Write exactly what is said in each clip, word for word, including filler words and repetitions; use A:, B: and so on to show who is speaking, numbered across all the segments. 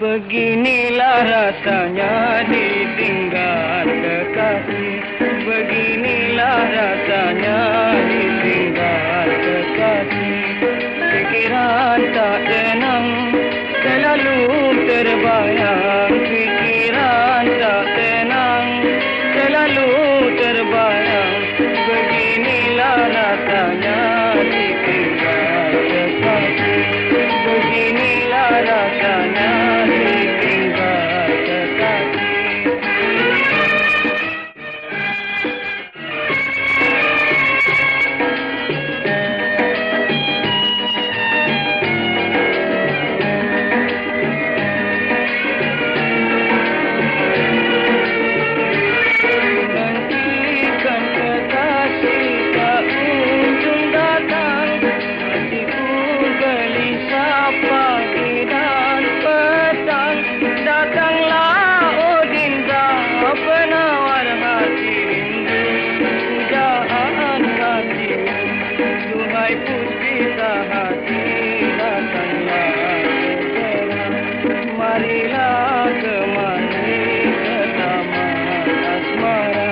A: Beginilah rasanya ditinggal kekasih. Beginilah rasanya ditinggal kekasih. Pikiran tak tenang selalu terbayang. Pikiran tak tenang selalu terbayang. Beginilah rasanya ditinggal kekasih. Beginilah rasanya ditinggal kekasih. Nantikan kekasih tak kunjung datang. Hatiku gelisah pagi dan petang. Datanglah oh Dinda, penawar hati rindu. Pujaan hati, duhai puspita hati, datanglah segera. Marilah kemari ke taman asmara.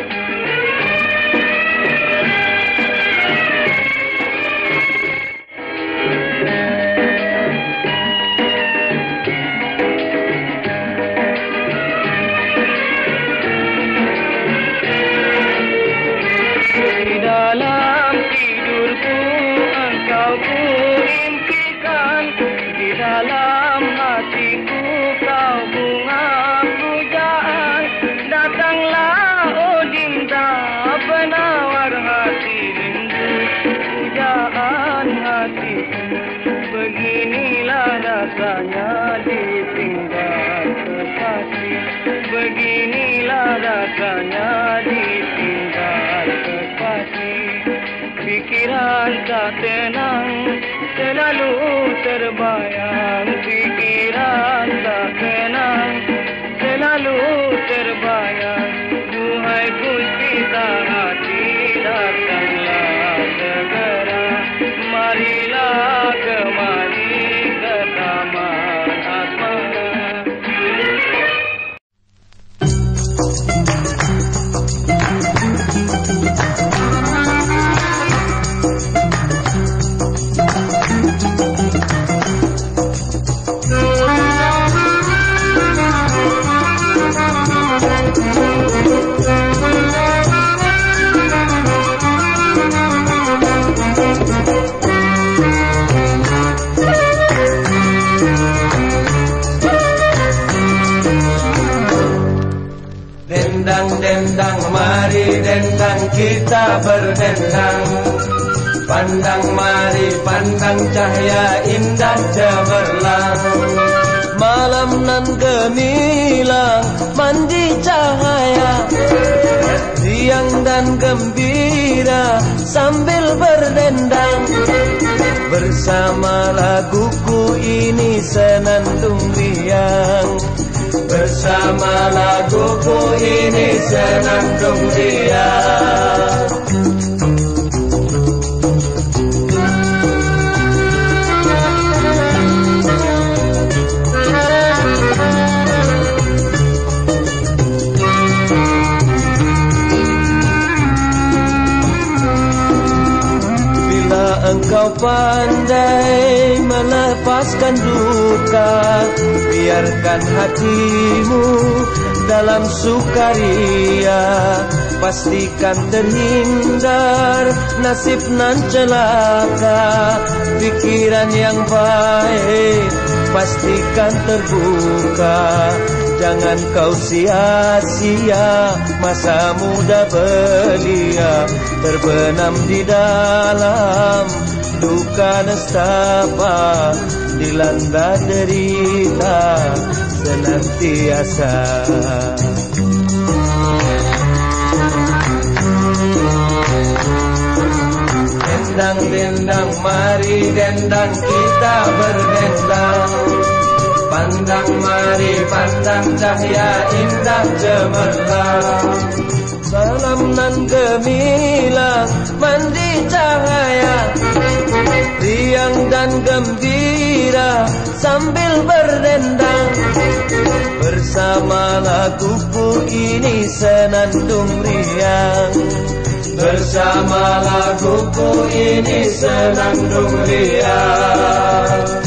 A: Di dalam tidurku engkau ku impikan. Di dalam hatiku kau bunga pujaan. Datanglah oh Dinda, penawar hati rindu. Pujaan hatiku, beginilah rasanya ditinggal kekasih. Beginilah rasanya ditinggal kekasih. Pikiran tak tenang selalu terbayang. Pikiran tak tenang selalu terbayang. Duhai puspita hati, datanglah segera. Marilah kemari ke taman asmara.
B: Dendang-dendang, mari dendang kita berdendang. Pandang mari pandang cahaya indah cemerlang. Malam nan gemilang mandi cahaya. Riang dan gembira sambil berdendang. Bersama laguku ini senandung riang. Bersama laguku ini senandung riang. Bila engkau pandai melepaskan duka, biarkan hatimu dalam sukaria. Pastikan terhindar nasib nan celaka. Pikiran yang baik pastikan terbuka. Jangan kau sia-sia masa muda belia, terbenam di dalam duka nestapa, dilanda derita senantiasa. Dendang-dendang, mari dendang kita berdendang. Pandang mari pandang cahaya indah cemerlang. Salam nan gemilang mandi cahaya. Riang dan gembira gembira sambil berdendang. Bersama laguku ini senandung riang. Bersama laguku ini senandung riang.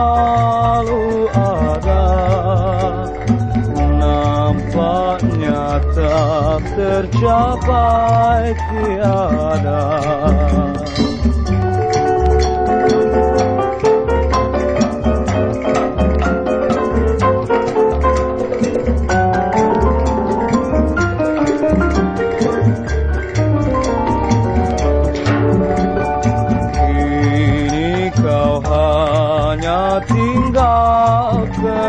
A: Selalu ada, nampaknya
B: tak tercapai tiada. Kini kau hanya tinggal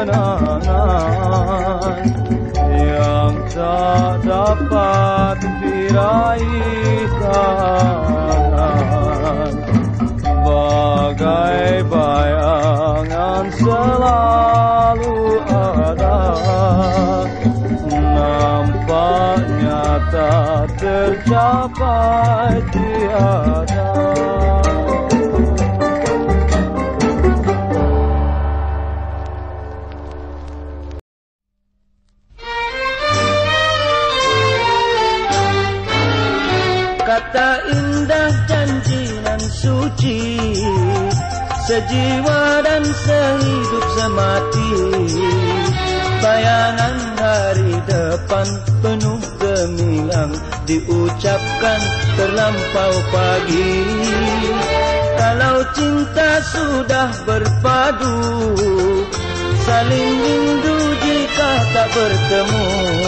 B: kenangan yang tak dapat diraihkan, bagai bayangan selalu ada, nampaknya tak tercapai tiada.
A: Kata indah janji nan suci, sejiwa dan sehidup semati. Bayangan hari depan penuh gemilang, diucapkan terlampau pagi. Kalau cinta sudah berpadu, saling rindu jika tak bertemu.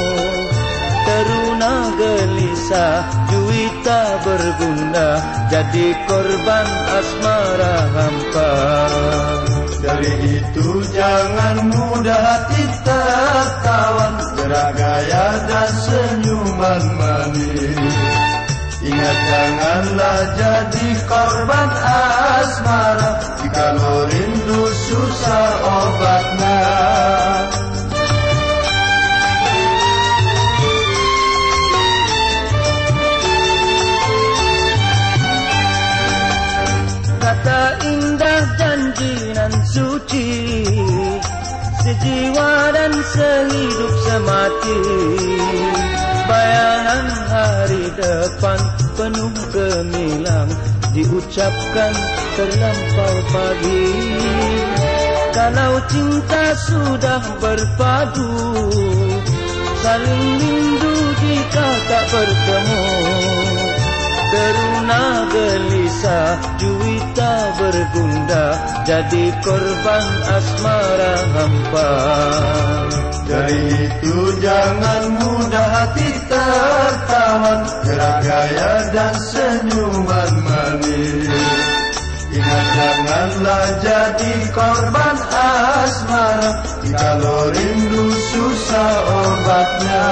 A: Teruna gelisah, juwita bergundah, jadi korban asmara hampa.
B: Dari itu jangan mudah hati tertawan, gerak gaya dan senyuman manis. Ingat janganlah jadi korban asmara, jikalau rindu susah obatnya.
A: Kata indah janji nan suci, sejiwa dan sehidup semati. Bayangan hari depan penuh gemilang, diucapkan terlampau pagi. Kalau cinta sudah berpadu, saling rindu jika tak bertemu. Teruna gelisah, juwita bergundah, jadi korban asmara hampa.
B: Dari itu jangan mudah hati tertawan, gerak gaya dan senyuman manis. Ingat janganlah jadi korban asmara, jikalau rindu susah obatnya.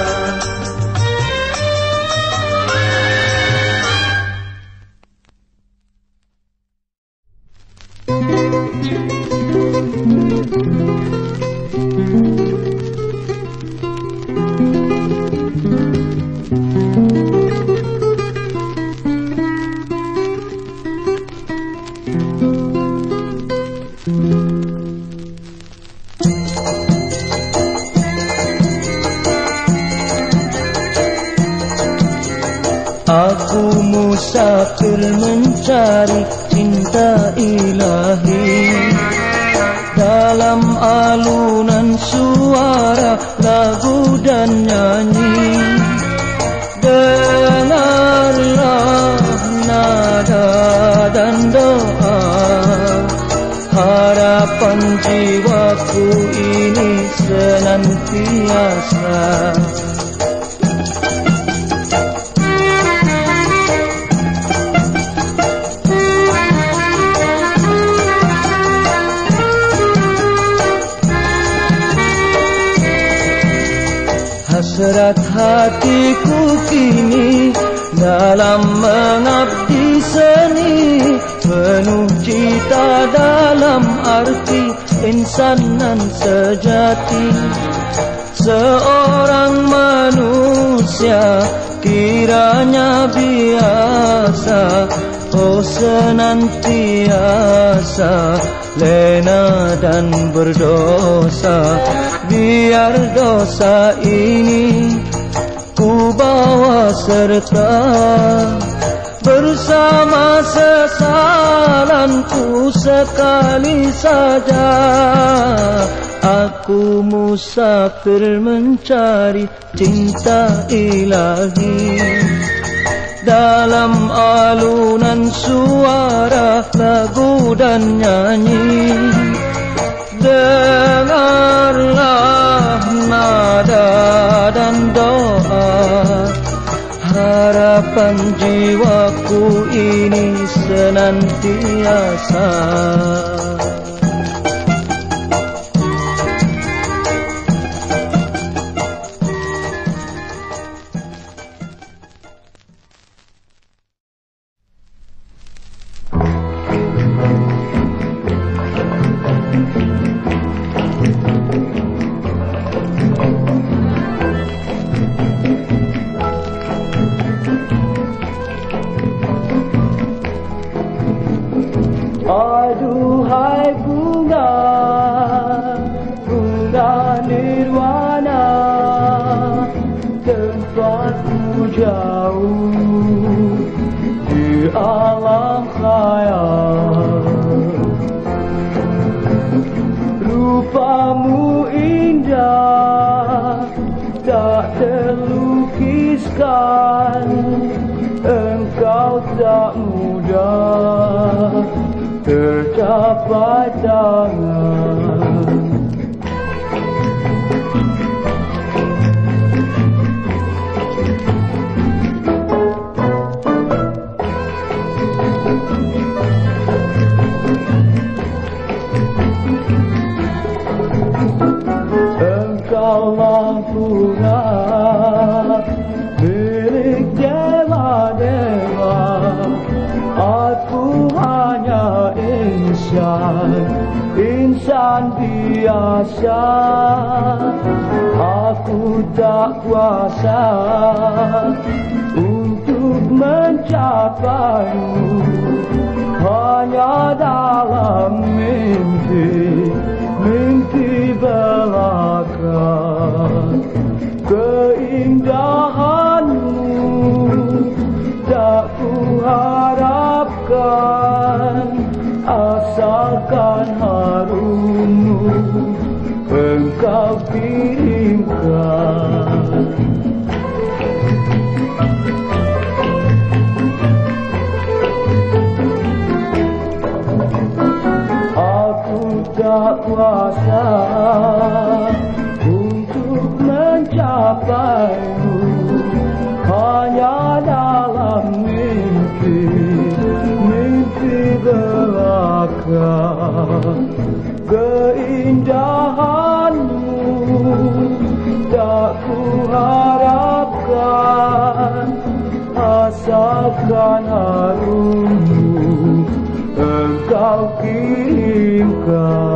A: Aku musafir mencari cinta ilahi, dalam alunan suara lagu dan nyanyi. Dengarlah nada dan doa, harapan jiwaku ini senantiasa. Hasrat hatiku kini dalam mengabdi seni, penuh cita dalam arti insanan sejati. Seorang manusia kiranya biasa, oh senantiasa lena dan berdosa. Biar dosa ini ku bawa serta, bersama sesalanku sekali saja. Aku musafir mencari cinta ilahi, dalam alunan suara lagu dan nyanyi. Dengarlah nada dan doa, harapan jiwaku ini senantiasa.
C: Aduhai bunga, bunga nirwana, tempatku jauh di alam khayal. Rupamu indah, tak terlukiskan, engkau tak mudah tercapai tangan. Engkaulah bunga milik dewa-dewa, aku hanya insan, insan biasa. Aku tak kuasa untuk mencapaimu, hanya dalam mimpi, mimpi belaka. Keindahanmu tak kuharapkan, asalkan harummu engkau kirimkan. Aku tak kuasa untuk mencapaimu, hanya dalam mimpi, mimpi belaka. Keindahanmu tak kuharapkan, asalkan harummu engkau kirimkan.